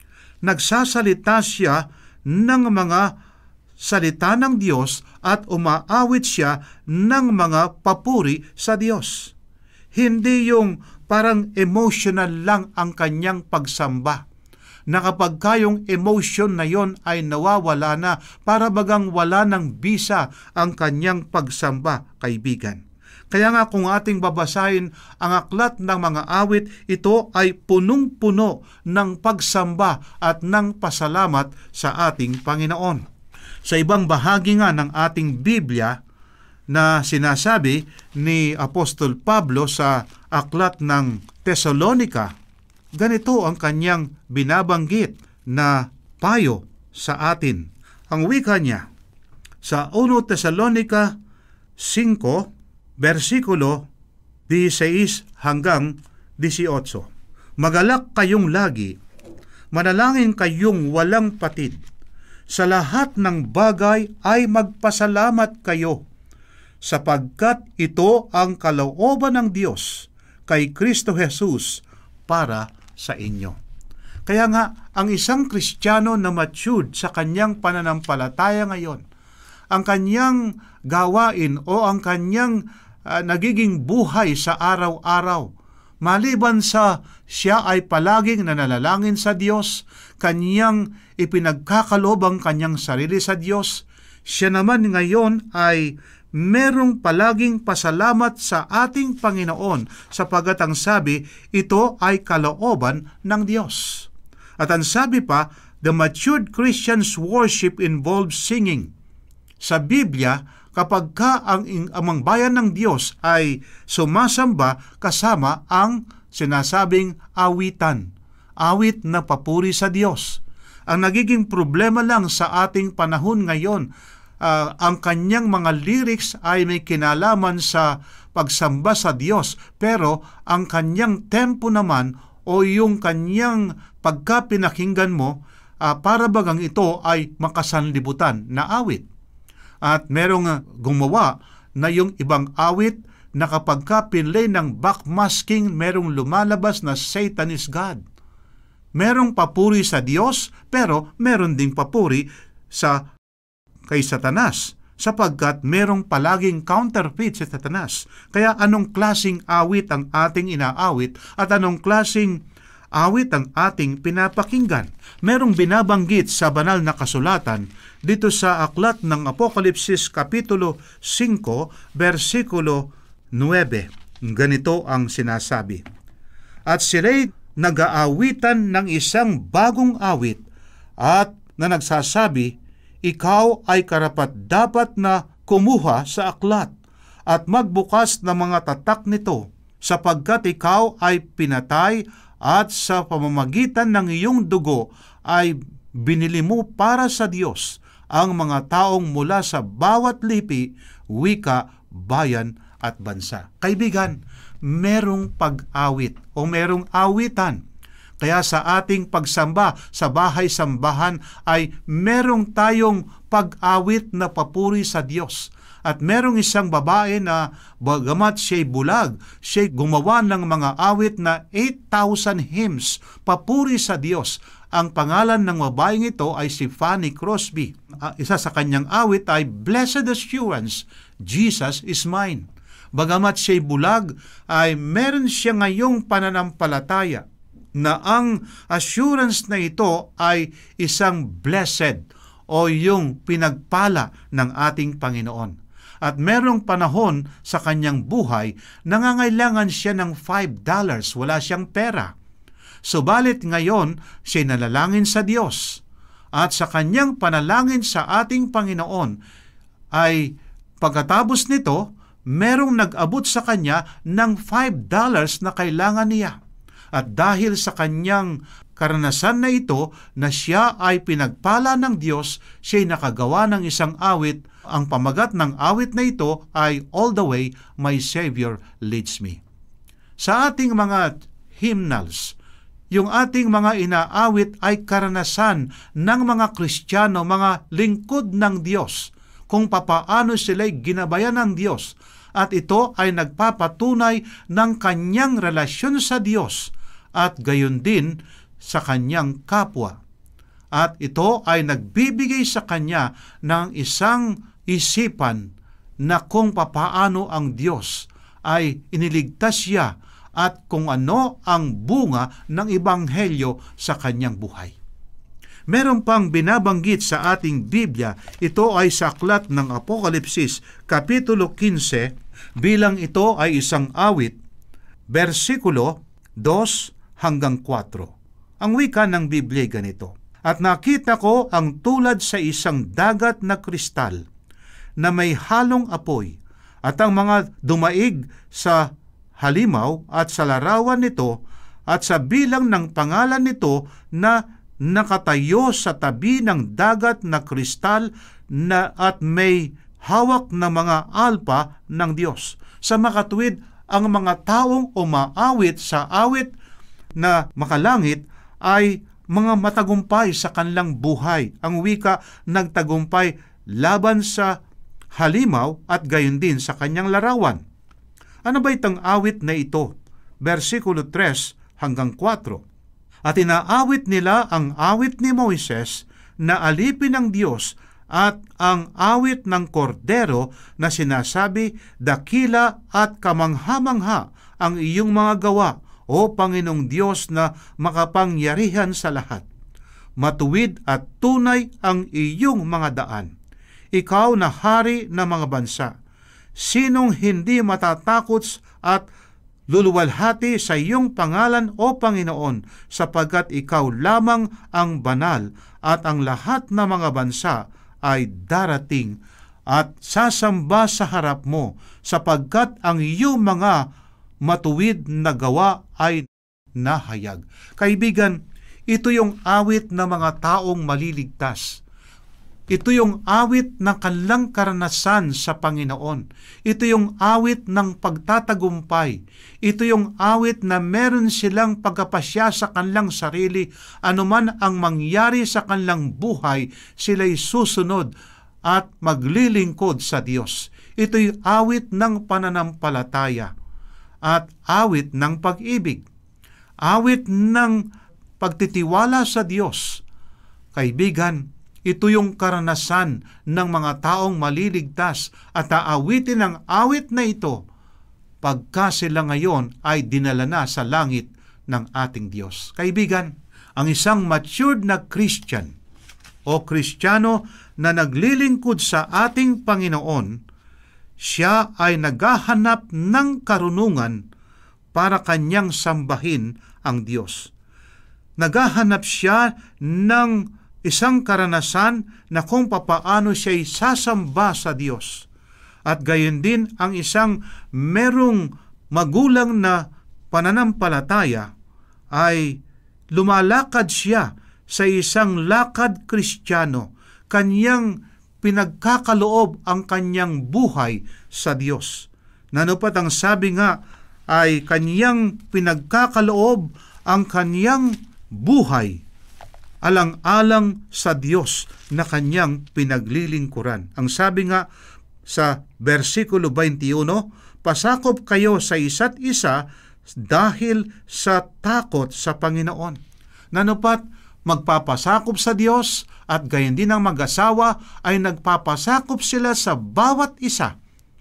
Nagsasalita siya ng mga salita ng Diyos at umaawit siya ng mga papuri sa Diyos. Hindi yung parang emotional lang ang kanyang pagsamba, na kapag kayong emotion na yon ay nawawala na, para bagang wala ng bisa ang kanyang pagsamba, kaibigan. Kaya nga kung ating babasahin ang aklat ng mga awit, ito ay punong-puno ng pagsamba at ng pasalamat sa ating Panginoon. Sa ibang bahagi nga ng ating Biblia na sinasabi ni Apostol Pablo sa aklat ng Tesalonica, ganito ang kanyang binabanggit na payo sa atin. Ang wika niya sa 1 Tesalonica 5, versikulo 16 hanggang 18. Magalak kayong lagi, manalangin kayong walang patid, Sa lahat ng bagay ay magpasalamat kayo, sapagkat ito ang kalooban ng Diyos kay Kristo Jesus para sa inyo. Kaya nga, ang isang Kristiyano na matured sa kanyang pananampalataya ngayon, ang kanyang gawain o ang kanyang nagiging buhay sa araw-araw, maliban sa siya ay palaging nanalangin sa Diyos, kanyang ipinagkakalob ang kanyang sarili sa Diyos, siya naman ngayon ay merong palaging pasalamat sa ating Panginoon sapagat ang sabi, ito ay kalooban ng Diyos. At ang sabi pa, the matured Christian's worship involves singing. Sa Biblia, kapag ang bayan ng Diyos ay sumasamba kasama ang sinasabing awitan, awit na papuri sa Diyos. Ang nagiging problema lang sa ating panahon ngayon, ang kanyang mga lyrics ay may kinalaman sa pagsamba sa Diyos, pero ang kanyang tempo naman o yung kanyang pagkapinakinggan mo, para bagang ito ay makasanlibutan na awit. At merong gumawa na yung ibang awit na kapag pinlay ng backmasking, merong lumalabas na Satan is God. Merong papuri sa Diyos, pero meron ding papuri kay Satanas, sapagkat merong palaging counterfeit sa Satanas. Kaya anong klasing awit ang ating inaawit at anong klasing awit ang ating pinapakinggan? Merong binabanggit sa banal na kasulatan dito sa aklat ng Apokalipsis Kapitulo 5, versikulo 9. Ganito ang sinasabi, at sila'y nag-aawitan ng isang bagong awit at na nagsasabi, ikaw ay karapat-dapat na kumuha sa aklat at magbukas ng mga tatak nito, sapagkat ikaw ay pinatay at sa pamamagitan ng iyong dugo ay binili mo para sa Diyos ang mga taong mula sa bawat lipi, wika, bayan at bansa. Kaibigan, merong pag-awit o merong awitan. Kaya sa ating pagsamba sa bahay-sambahan ay merong tayong pag-awit na papuri sa Diyos. At merong isang babae na bagamat siya'y bulag, siya'y gumawa ng mga awit na 8,000 hymns, papuri sa Diyos. Ang pangalan ng babaeng ito ay si Fanny Crosby. Isa sa kanyang awit ay Blessed Assurance, Jesus is mine. Bagamat siya'y bulag, ay meron siya ngayong pananampalataya na ang assurance na ito ay isang blessed o yung pinagpala ng ating Panginoon. At merong panahon sa kanyang buhay, nangangailangan siya ng $5, wala siyang pera. Subalit ngayon, siya nanalangin sa Diyos. At sa kanyang panalangin sa ating Panginoon, ay pagkatapos nito, merong nag-abot sa kanya ng $5 na kailangan niya. At dahil sa kanyang karanasan na ito, na siya ay pinagpala ng Diyos, siya'y nakagawa ng isang awit. Ang pamagat ng awit na ito ay All the Way, My Savior Leads Me. Sa ating mga hymnals, yung ating mga inaawit ay karanasan ng mga Kristiyano, mga lingkod ng Diyos, kung papaano sila'y ginabayan ng Diyos. At ito ay nagpapatunay ng kanyang relasyon sa Diyos at gayon din sa kanyang kapwa. At ito ay nagbibigay sa kanya ng isang isipan na kung papaano ang Diyos ay iniligtas siya at kung ano ang bunga ng ebanghelyo sa kanyang buhay. Meron pang binabanggit sa ating Biblia, ito ay sa aklat ng Apokalipsis, Kapitulo 15, bilang ito ay isang awit, versikulo 2 hanggang 4. Ang wika ng Biblia ganito, at nakita ko ang tulad sa isang dagat na kristal, na may halong apoy, at ang mga dumaig sa halimaw at sa larawan nito at sa bilang ng pangalan nito na nakatayo sa tabi ng dagat na kristal na at may hawak na mga alpa ng Diyos. Sa makatuwid, ang mga taong umaawit sa awit na makalangit ay mga matagumpay sa kanilang buhay. Ang wika, nagtagumpay laban sa halimaw at gayon din sa kanyang larawan. Ano ba itong awit na ito? Versikulo 3 hanggang 4. At inaawit nila ang awit ni Moises na alipin ng Diyos at ang awit ng kordero na sinasabi, dakila at kamangha-mangha ang iyong mga gawa, o Panginoong Diyos na makapangyarihan sa lahat. Matuwid at tunay ang iyong mga daan. Ikaw na hari ng mga bansa. Sinong hindi matatakot at luluwalhati sa iyong pangalan, o Panginoon, sapagkat ikaw lamang ang banal at ang lahat ng mga bansa ay darating at sasamba sa harap mo, sapagkat ang iyong mga matuwid na gawa ay nahayag. Kaibigan, ito yung awit ng mga taong maliligtas. Ito yung awit ng kanilang karanasan sa Panginoon. Ito yung awit ng pagtatagumpay. Ito yung awit na meron silang pagkapasya sa kanilang sarili. Anuman ang mangyari sa kanilang buhay, sila'y susunod at maglilingkod sa Diyos. Ito'y awit ng pananampalataya at awit ng pag-ibig. Awit ng pagtitiwala sa Diyos. Kaibigan, ito yung karanasan ng mga taong maliligtas at aawitin ang awit na ito pagka sila ngayon ay dinala na sa langit ng ating Diyos. Kaibigan, ang isang matured na Christian o Kristiyano na naglilingkod sa ating Panginoon, siya ay naghahanap ng karunungan para kanyang sambahin ang Diyos. Naghahanap siya ng isang karanasan na kung papaano siya'y sasamba sa Diyos. At gayon din ang isang merong magulang na pananampalataya ay lumalakad siya sa isang lakad Kristiyano. Kanyang pinagkakaloob ang kanyang buhay sa Diyos. Nanupat ang sabi nga ay kanyang pinagkakaloob ang kanyang buhay alang-alang sa Diyos na kanyang pinaglilingkuran. Ang sabi nga sa versikulo 21, pasakop kayo sa isa't isa dahil sa takot sa Panginoon. Nanupat, magpapasakop sa Diyos at gayon din ang mag-asawa ay nagpapasakop sila sa bawat isa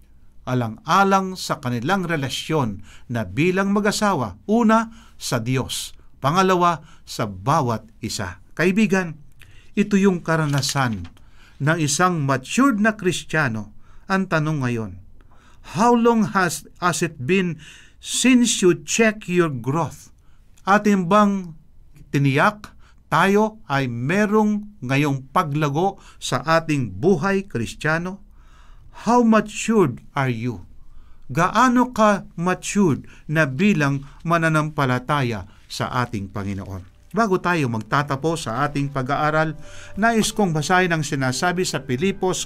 alang-alang sa kanilang relasyon na bilang mag-asawa. Una, sa Diyos. Pangalawa, sa bawat isa. Kaibigan, ito yung karanasan ng isang matured na Kristiyano. Ang tanong ngayon, how long has it been since you check your growth? Atin bang tiniyak tayo ay merong ngayong paglago sa ating buhay Kristiyano? How matured are you? Gaano ka matured na bilang mananampalataya sa ating Panginoon? Bago tayo magtatapos sa ating pag-aaral, nais kong basahin ang sinasabi sa Pilipos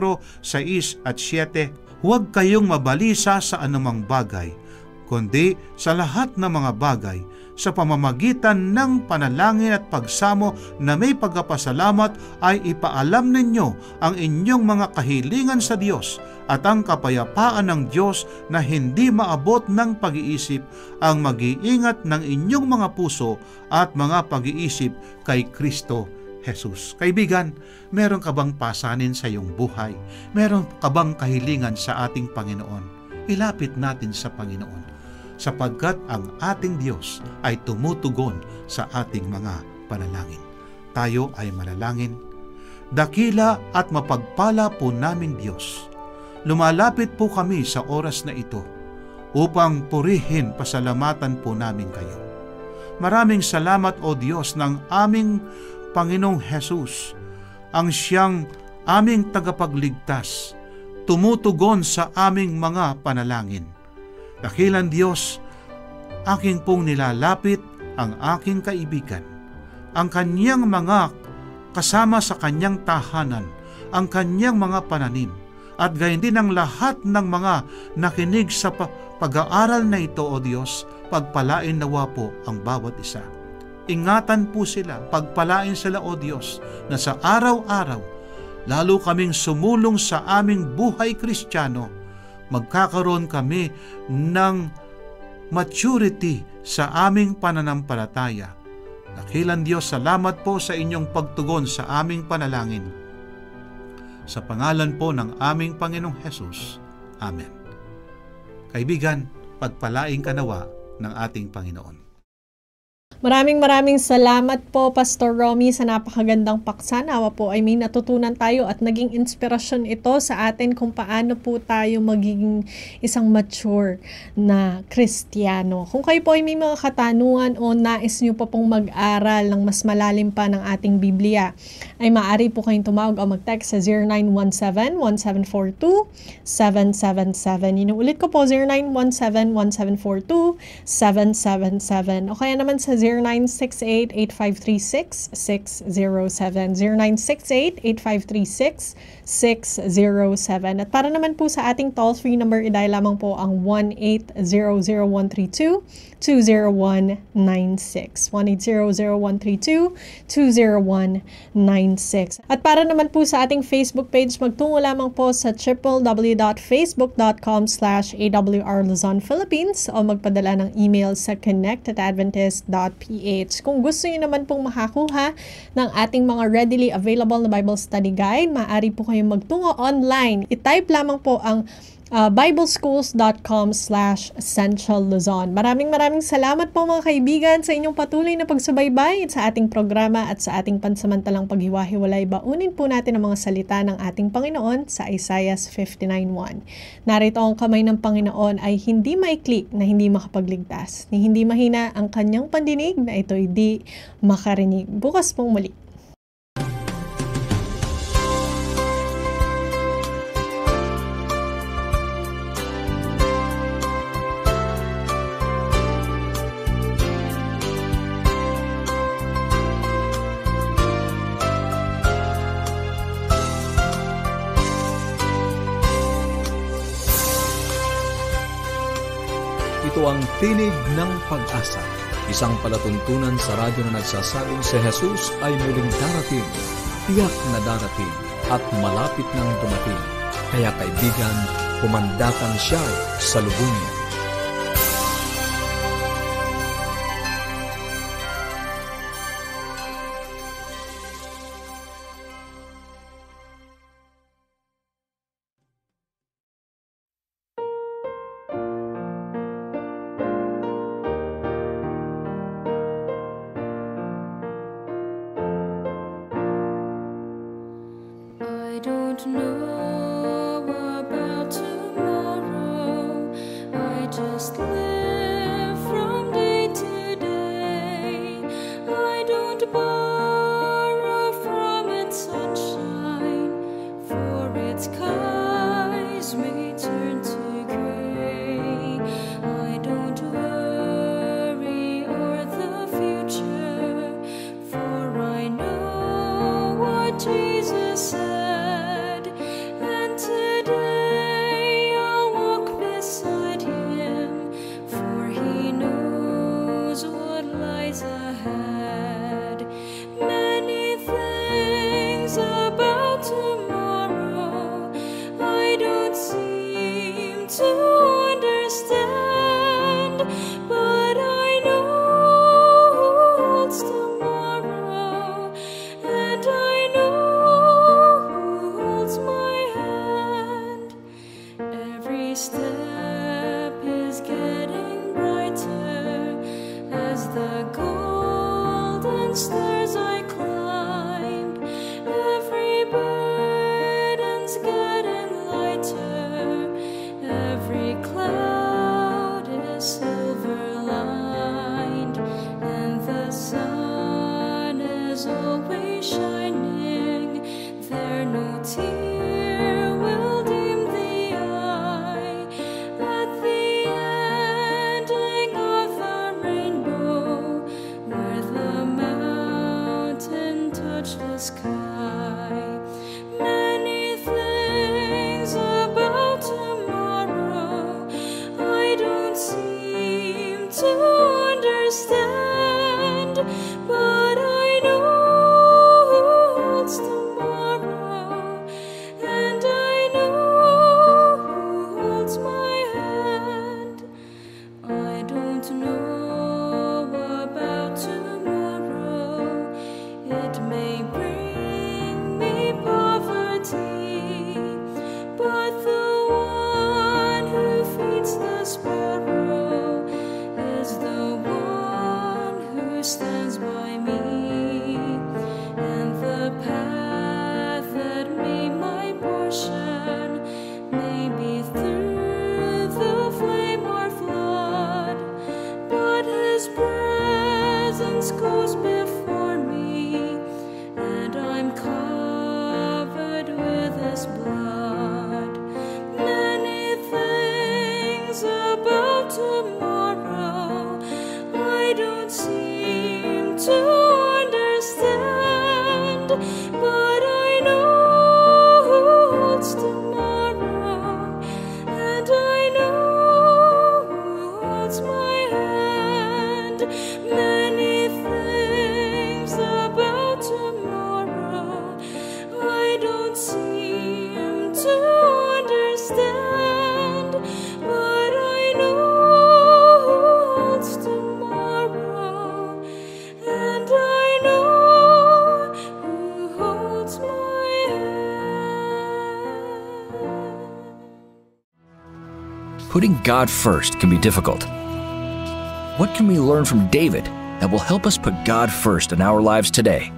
4:6 at 7. Huwag kayong mabalisa sa anumang bagay, kundi sa lahat ng mga bagay, sa pamamagitan ng panalangin at pagsamo na may pagpapasalamat ay ipaalam ninyo ang inyong mga kahilingan sa Diyos, at ang kapayapaan ng Diyos na hindi maabot ng pag-iisip ang mag-iingat ng inyong mga puso at mga pag-iisip kay Kristo Jesus. Kaibigan, meron ka bang pasanin sa iyong buhay? Meron ka bang kahilingan sa ating Panginoon? Ilapit natin sa Panginoon, sapagkat ang ating Diyos ay tumutugon sa ating mga panalangin. Tayo ay manalangin. Dakila at mapagpala po naming Diyos, lumalapit po kami sa oras na ito upang purihin, pasalamatan po namin kayo. Maraming salamat, O Diyos, ng aming Panginoong Jesus, ang siyang aming tagapagligtas, tumutugon sa aming mga panalangin. Dakilang Diyos, aking pong nilalapit ang aking kaibigan, ang kanyang mga kasama sa kanyang tahanan, ang kanyang mga pananim, at gayon din ang lahat ng mga nakinig sa pag-aaral na ito, O Diyos, pagpalain nawa po ang bawat isa. ingatan po sila, pagpalain sila o Diyos, na sa araw-araw, lalo kaming sumulong sa aming buhay Kristiyano, magkakaroon kami ng maturity sa aming pananampalataya. Dakilang Diyos, salamat po sa inyong pagtugon sa aming panalangin. Sa pangalan po ng aming Panginoong Hesus. Amen. Kaibigan, pagpalaing kanawa ng ating Panginoon. Maraming salamat po, Pastor Romy, sa napakagandang paksa. Nawa po ay may natutunan tayo at naging inspirasyon ito sa atin kung paano po tayo magiging isang mature na Kristiyano. Kung kayo po ay may mga katanungan o nais nyo pa pong mag-aral ng mas malalim pa ng ating Biblia, ay maaari po kayong tumawag o mag-text sa 0917-1742-777. Inuulit ko po, 0917-1742-777. O kaya naman sa 0968-8536-607. 0968-8536-607. At para naman po sa ating toll-free number, i-dial lamang po ang 1-800-132-20196. 1-800-132-20196. At para naman po sa ating Facebook page, magtungo lamang po sa www.facebook.com/AWR Luzon, Philippines o magpadala ng email sa connect@adventist.ph. Kung gusto niyo naman pong makakuha ng ating mga readily available na Bible Study Guide, maaari po kayong magtungo online. I-type lamang po ang bibleschools.com/Essential Luzon. Maraming salamat po mga kaibigan sa inyong patuloy na pagsubaybay sa ating programa at sa ating pansamantalang paghiwa-hiwalay. Baunin po natin ang mga salita ng ating Panginoon sa Isaiah 59:1. Narito ang kamay ng Panginoon ay hindi maikli na hindi makapagligtas, ni hindi mahina ang kanyang pandinig na ito'y di makarinig. Bukas pong muli. Ito ang Tinig ng Pag-asa, isang palatuntunan sa radyo na nagsasabing si Jesus ay muling darating, tiyak na darating, at malapit nang dumating. Kaya kaibigan, kumandatan siya sa lubungin. I don't know about tomorrow. I just live from day to day. I don't borrow from its sunshine, for its skies may turn to gray. I don't worry o'er the future, for I know what Jesus said. Stairs I climbed, every burden's getting lighter, every cloud is silver lined, and the sun is always shining. There no tear will dim the eye at the ending of the rainbow, where the touch the sky. Many things about tomorrow I don't seem to understand, by me, and the path that be my portion may be through the flame or flood, but His presence goes before me, and I'm covered with His blood. Many things about tomorrow I don't seem to understand, but I know who holds tomorrow, and I know who holds my hand. Many things about tomorrow I don't seem to understand, but I know who holds tomorrow, and I know who holds my hand. Putting God first can be difficult. What can we learn from David that will help us put God first in our lives today?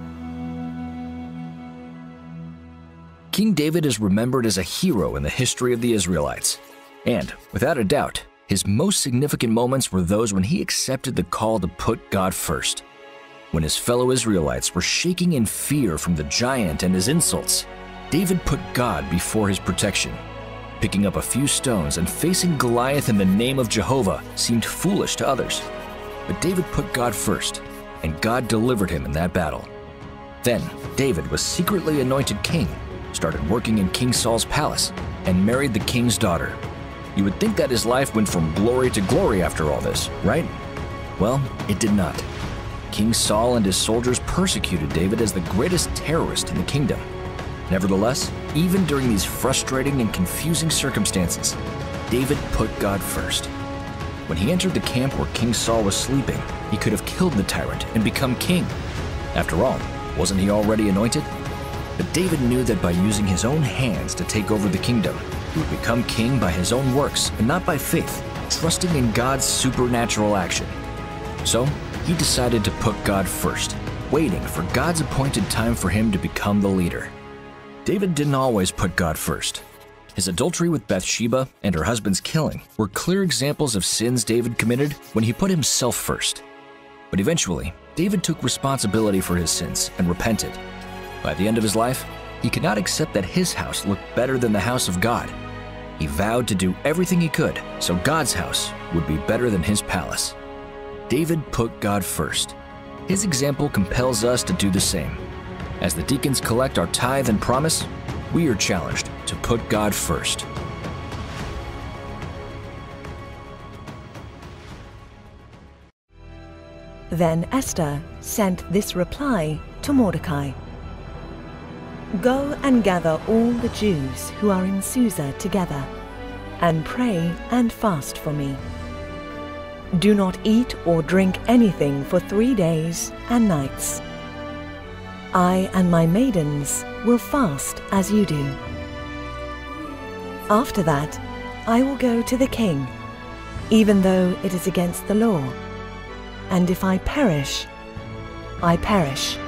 King David is remembered as a hero in the history of the Israelites. And, without a doubt, his most significant moments were those when he accepted the call to put God first. When his fellow Israelites were shaking in fear from the giant and his insults, David put God before his protection. Picking up a few stones and facing Goliath in the name of Jehovah seemed foolish to others. But David put God first, and God delivered him in that battle. Then, David was secretly anointed king, started working in King Saul's palace, and married the king's daughter. You would think that his life went from glory to glory after all this, right? Well, it did not. King Saul and his soldiers persecuted David as the greatest terrorist in the kingdom. Nevertheless, even during these frustrating and confusing circumstances, David put God first. When he entered the camp where King Saul was sleeping, he could have killed the tyrant and become king. After all, wasn't he already anointed? But David knew that by using his own hands to take over the kingdom, he would become king by his own works and not by faith, trusting in God's supernatural action. So, he decided to put God first, waiting for God's appointed time for him to become the leader. David didn't always put God first. His adultery with Bathsheba and her husband's killing were clear examples of sins David committed when he put himself first. But eventually, David took responsibility for his sins and repented. By the end of his life, he could not accept that his house looked better than the house of God. He vowed to do everything he could so God's house would be better than his palace. David put God first. His example compels us to do the same. As the deacons collect our tithe and promise, we are challenged to put God first. Then Esther sent this reply to Mordecai. Go and gather all the Jews who are in Susa together, and pray and fast for me. Do not eat or drink anything for 3 days and nights. I and my maidens will fast as you do. After that, I will go to the king, even though it is against the law. And if I perish, I perish.